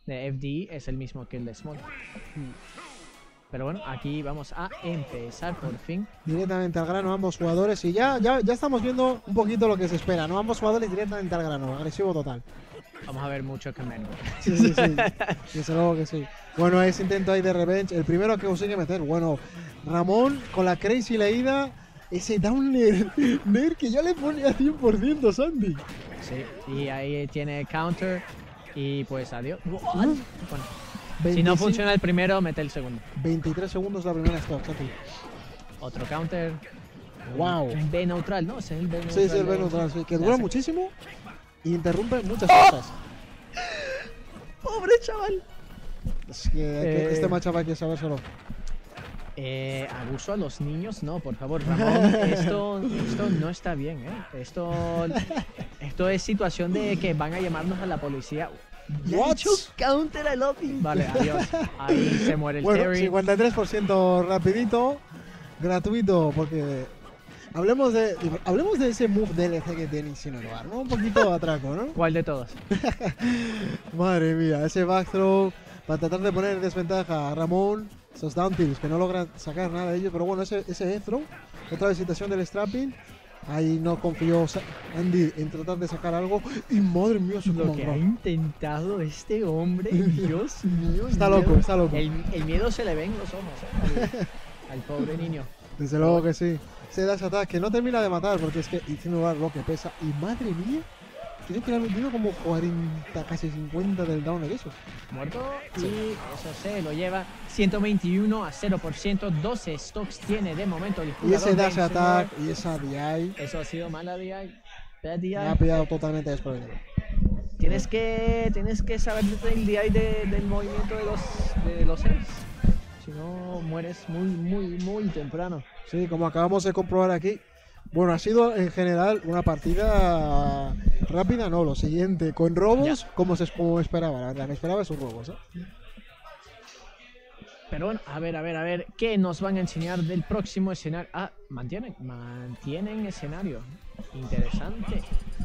de FD es el mismo que el de Small. Pero bueno, aquí vamos a empezar por fin. Directamente al grano ambos jugadores y ya estamos viendo un poquito lo que se espera, ¿no? Ambos jugadores directamente al grano, agresivo total. Vamos a ver mucho que menos. Sí, sí, sí. Desde luego que sí. Bueno, ese intento ahí de revenge, el primero que consigue meter. Bueno, Ramón con la crazy leída, ese downer que ya le ponía 100% Sandy. Sí, y ahí tiene counter y pues adiós. Bueno, si no funciona el primero, mete el segundo. 23 segundos la primera stock, Sandy. Otro counter. Wow. Un B neutral, ¿no? Es el B neutral. Sí, sí, el B neutral, sí, que dura Gracias. muchísimo y interrumpe muchas cosas. ¡Pobre chaval! Es que este matchup hay que sabérselo. Abuso a los niños, no, por favor, Ramón, esto no está bien, ¿eh? Esto es situación de que van a llamarnos a la policía. What? Counter, I love you. Vale, adiós. Ahí se muere el Bueno, Terry. 53% rapidito, gratuito, porque hablemos de ese move DLC que tiene Incineroar, ¿no? Un poquito atraco, ¿no? ¿Cuál de todos? Madre mía, ese backthrow para tratar de poner en desventaja a Ramón, esos down tilts que no logran sacar nada de ellos, pero bueno, ese head throw, otra visitación del strapping, ahí no confió Andy en tratar de sacar algo y madre mía, su Lo que ha intentado este hombre, Dios mío. Está loco, está loco. El miedo se le ve en los ojos, al pobre niño. Desde luego que sí. Ese dash attack que no termina de matar porque es que Incineroar lo que pesa y madre mía, tiene que haber metido como 40, casi 50 del downer eso. Muerto y eso se lo lleva 121 a 0%. 12 stocks tiene de momento el jugador. Y ese dash de attack y esa DI. Eso ha sido mala DI. Bad DI. Me ha pillado totalmente desprevenido. Tienes que saber el DI del movimiento de los Ace. Si no, mueres muy temprano. Sí, como acabamos de comprobar aquí. Bueno, ha sido en general una partida rápida, no, lo siguiente, con robos, como esperaba, la verdad, me esperaba esos robos, ¿eh? Pero bueno, a ver, ¿qué nos van a enseñar del próximo escenario? Ah, mantienen escenario, interesante.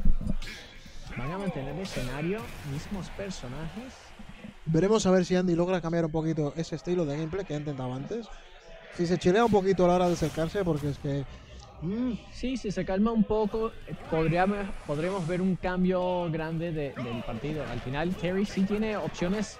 Van a mantener escenario, mismos personajes. Veremos a ver si Andy logra cambiar un poquito ese estilo de gameplay que ha intentado antes. Si se chilea un poquito a la hora de acercarse, porque es que... Sí, si se calma un poco, podremos ver un cambio grande del partido. Al final, Terry sí tiene opciones,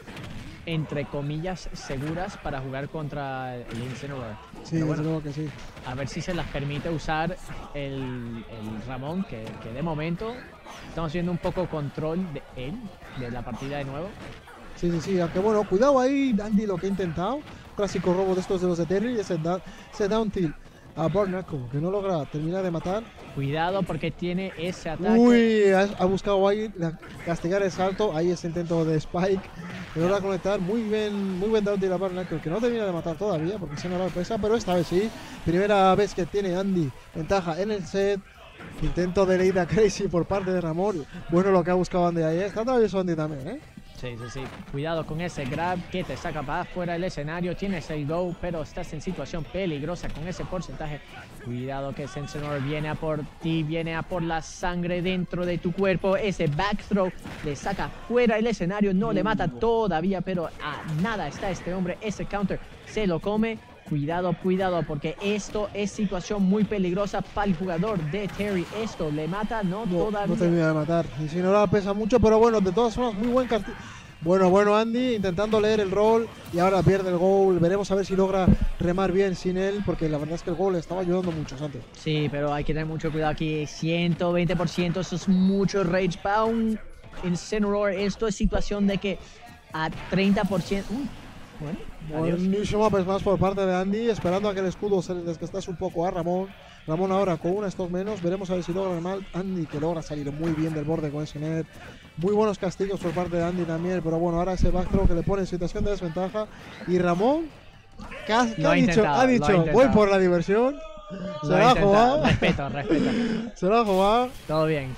entre comillas, seguras para jugar contra el Incineroar. Sí, desde luego que sí. A ver si se las permite usar el Ramón, que de momento estamos viendo un poco control de él, de la partida de nuevo. Sí, aunque bueno, cuidado ahí, Andy, lo que ha intentado. Clásico robo de estos de los de Terry, ese down tilt a Barnacle, que no logra terminar de matar. Cuidado porque tiene ese ataque. Uy, ha buscado ahí castigar el salto. Ahí ese intento de Spike, que logra conectar. Muy buen down tilt a Barnacle, que no termina de matar todavía, porque se no la pesa, pero esta vez sí. Primera vez que tiene Andy ventaja en el set. Intento de Leida Crazy por parte de Ramón. Bueno, lo que ha buscado Andy ahí. Está travieso Andy también, ¿eh? Sí. Cuidado con ese grab que te saca para afuera del escenario. Tienes el go, pero estás en situación peligrosa con ese porcentaje. Cuidado que Incineroar viene a por ti, viene a por la sangre dentro de tu cuerpo. Ese back throw le saca fuera del escenario. No le mata todavía, pero a nada está este hombre. Ese counter se lo come. Cuidado, porque esto es situación muy peligrosa para el jugador de Terry. Esto le mata, no todavía. No termina de matar. Incineroar pesa mucho, pero bueno, de todas formas, muy buen cartel. Bueno, Andy intentando leer el rol y ahora pierde el goal. Veremos a ver si logra remar bien sin él, porque la verdad es que el goal le estaba ayudando mucho, Santi. Sí, pero hay que tener mucho cuidado aquí. 120%, eso es mucho rage bound. Incineroar, esto es situación de que a 30%. Buenísimo, pues más por parte de Andy, esperando a que el escudo se le desgastase un poco a Ramón. Ramón ahora con una stock menos, veremos a ver si logra mal. Andy, que logra salir muy bien del borde con ese net. Muy buenos castigos por parte de Andy también, pero bueno, ahora ese backthrow que le pone en situación de desventaja. Y Ramón, que ha dicho, voy por la diversión. Se la ha jugado. Respeto. Se la ha jugado. Todo bien.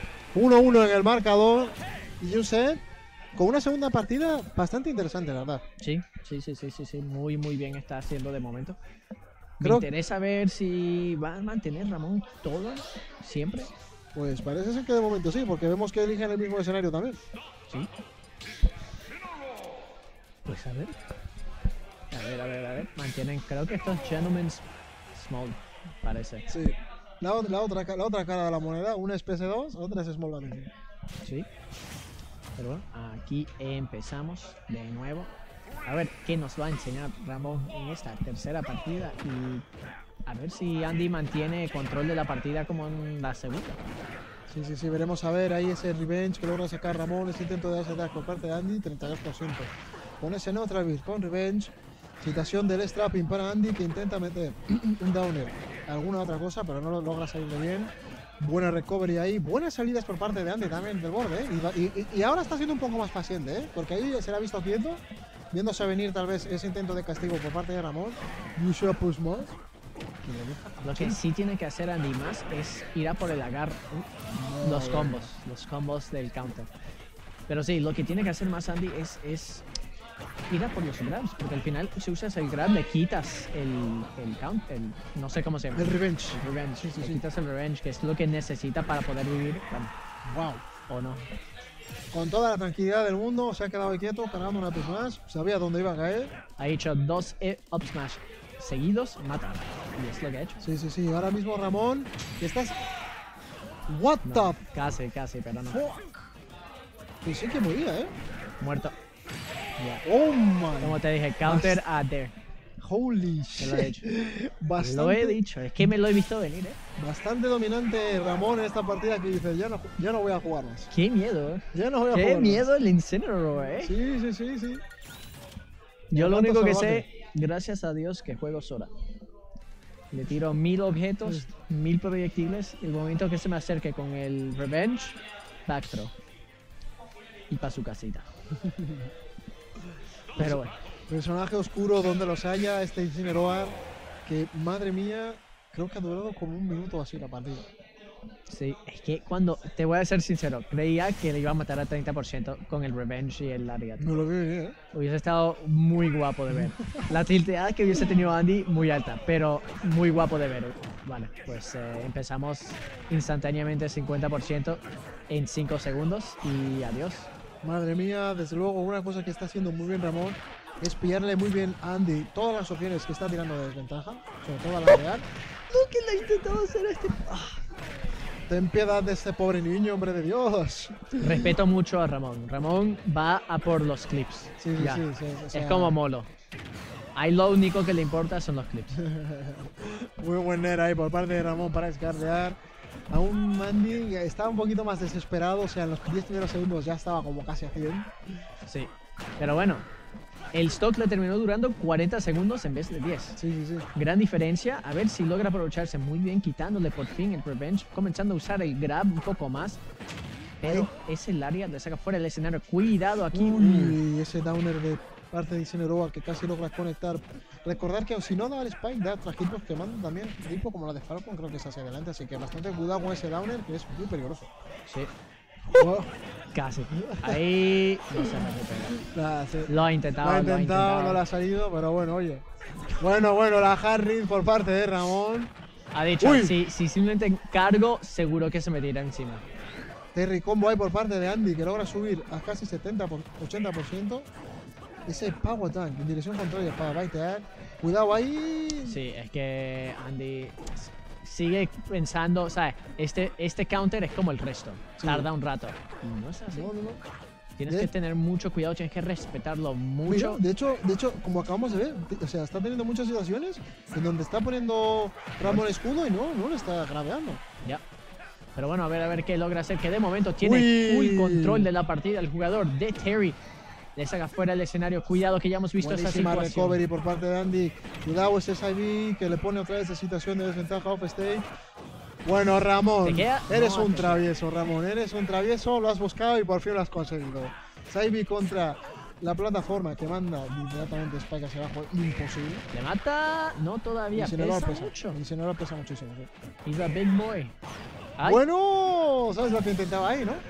1-1 en el marcador. Y un set con una segunda partida bastante interesante, la verdad. Sí. Muy bien está haciendo de momento. Me interesa ver si va a mantener Ramón todo, siempre. Pues parece ser que de momento sí, porque vemos que eligen el mismo escenario también. Sí. Pues a ver. A ver. Mantienen, creo que estos Gentlemen's Small, parece. Sí. La otra cara de la moneda, una es PS2, otra es Small Damage. Sí. Pero bueno, aquí empezamos de nuevo. A ver qué nos va a enseñar Ramón en esta tercera partida y a ver si Andy mantiene control de la partida como en la segunda. Sí, veremos a ver ahí ese revenge que logra sacar Ramón, ese intento de dash attack por parte de Andy, 32%. Con ese neutral beat, con revenge, situación del strapping para Andy que intenta meter un downer, alguna otra cosa, pero no lo logra salirle bien. Buena recovery ahí, buenas salidas por parte de Andy también del borde, y ahora está siendo un poco más paciente, porque ahí se le ha visto quieto, viéndose venir tal vez ese intento de castigo por parte de Ramón. You should push more. Lo que sí tiene que hacer Andy más es ir a por el agarre, los combos del counter. Pero sí, lo que tiene que hacer más Andy es ir a por los grabs, porque al final si usas el grab le quitas el counter, no sé cómo se llama. El revenge. Sí. Quitas el revenge, que es lo que necesita para poder vivir. Bueno, Wow. o no. Con toda la tranquilidad del mundo, se ha quedado quieto, cargando una up smash, sabía dónde iba a caer. Ha hecho 2 up smash seguidos, mata. Y es lo que ha hecho. Sí. Ahora mismo Ramón, que estás... What the... Casi, pero no. Fuck. Pensé que moría, Muerto. Ya. Oh my... Como te dije, counter a there. Holy Te lo he shit. dicho. Bastante, Lo he dicho, es que me lo he visto venir, bastante dominante Ramón en esta partida que dice, ya no voy a jugar más. Qué miedo, Ya no voy a Qué jugar miedo el Incineroar, más. Sí. Yo lo Aguanta único que salvaje. sé, gracias a Dios, que juego Sora. Le tiro 1000 objetos, 1000 proyectiles, y el momento que se me acerque con el Revenge, backthrow. Y para su casita. Pero bueno. Personaje oscuro donde los haya, este Incineroar, que madre mía, creo que ha durado como un minuto así la partida. Sí, es que cuando, te voy a ser sincero, creía que le iba a matar a 30% con el Revenge y el Lariat. No lo veo bien, Hubiese estado muy guapo de ver. La tilteada que hubiese tenido Andy, muy alta, pero muy guapo de ver. Vale, pues empezamos instantáneamente 50% en 5 segundos y adiós. Madre mía, desde luego una cosa que está haciendo muy bien Ramón es pillarle muy bien a Andy todas las opciones que está tirando de desventaja, sobre todo a la real. Lo que le ha intentado hacer a este... Ten piedad de este pobre niño, hombre de Dios. Respeto mucho a Ramón. Ramón va a por los clips. Sí, Ya. o sea, Es como Molo. Ahí lo único que le importa son los clips. muy buen net ahí por parte de Ramón para escardear. Aún Andy estaba un poquito más desesperado, o sea, en los 10 primeros segundos ya estaba como casi a 100. Sí. Pero bueno, el stock le terminó durando 40 segundos en vez de 10. Sí. Gran diferencia, a ver si logra aprovecharse muy bien, quitándole por fin el Revenge, comenzando a usar el grab un poco más. Pero ese Lariat le saca fuera del escenario. Cuidado aquí. Uy, ese downer de parte de Incineroar que casi logra conectar. Recordar que si no da el spike, da otras hitbox que mandan también, tipo como la de Falcon, creo que es hacia adelante. Así que bastante cuidado con ese downer que es muy peligroso. Sí, Oh, casi. Ahí no se recupera. nada, Lo ha intentado, no le ha salido, pero bueno, oye. Bueno, la Harry por parte de Ramón. Ha dicho, Uy. si simplemente cargo, seguro que se me tira encima. Terry combo ahí por parte de Andy que logra subir a casi 80%. Ese power tank en dirección contraria para baitear. Cuidado ahí. Sí, es que Andy sigue pensando, ¿sabes? Este counter es como el resto. Sí. Tarda un rato. Y no es así. No. Tienes que tener mucho cuidado, tienes que respetarlo mucho. Mira, de hecho, como acabamos de ver, o sea, está teniendo muchas situaciones en donde está poniendo Ramón escudo y no le está graveando. Ya. Pero bueno, a ver qué logra hacer, que de momento tiene Uy. full control de la partida el jugador de Terry. Le saca fuera del escenario, cuidado que ya hemos visto esa Buenísima situación. recovery por parte de Andy. Cuidado ese SIV que le pone otra vez de situación de desventaja off stage. Bueno, Ramón, ¿Te queda? eres No, un te- travieso, Ramón, eres un travieso, lo has buscado y por fin lo has conseguido. SIV contra la plataforma que manda inmediatamente Spike hacia abajo, imposible. ¿Le mata? No todavía, Incineroar pesa mucho. Incineroar pesa muchísimo, sí. He's a big boy. Ay, Bueno, ¿sabes lo que intentaba ahí, no?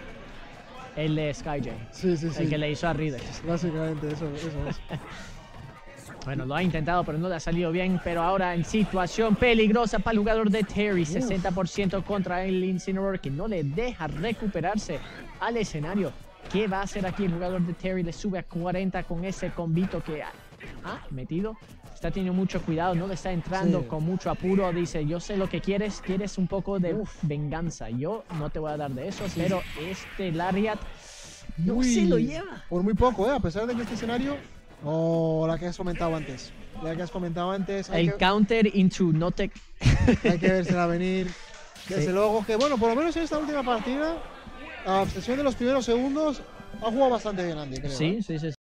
el de SkyJ. Sí. El que le hizo a Ridex. Básicamente, eso es. Bueno, lo ha intentado, pero no le ha salido bien. Pero ahora en situación peligrosa para el jugador de Terry. 60% contra el Incineroar, que no le deja recuperarse al escenario. ¿Qué va a hacer aquí el jugador de Terry? Le sube a 40 con ese combito que ha metido. Está teniendo mucho cuidado, no le está entrando con mucho apuro. Dice, yo sé lo que quieres un poco de venganza. Yo no te voy a dar de eso, pero este Lariat no se lo lleva. Por muy poco, a pesar de que este escenario... la que has comentado antes. El counter into no te... Hay que vérsela venir. Desde luego que, bueno, por lo menos en esta última partida, a obsesión de los primeros segundos, ha jugado bastante bien Andy, creo. Sí.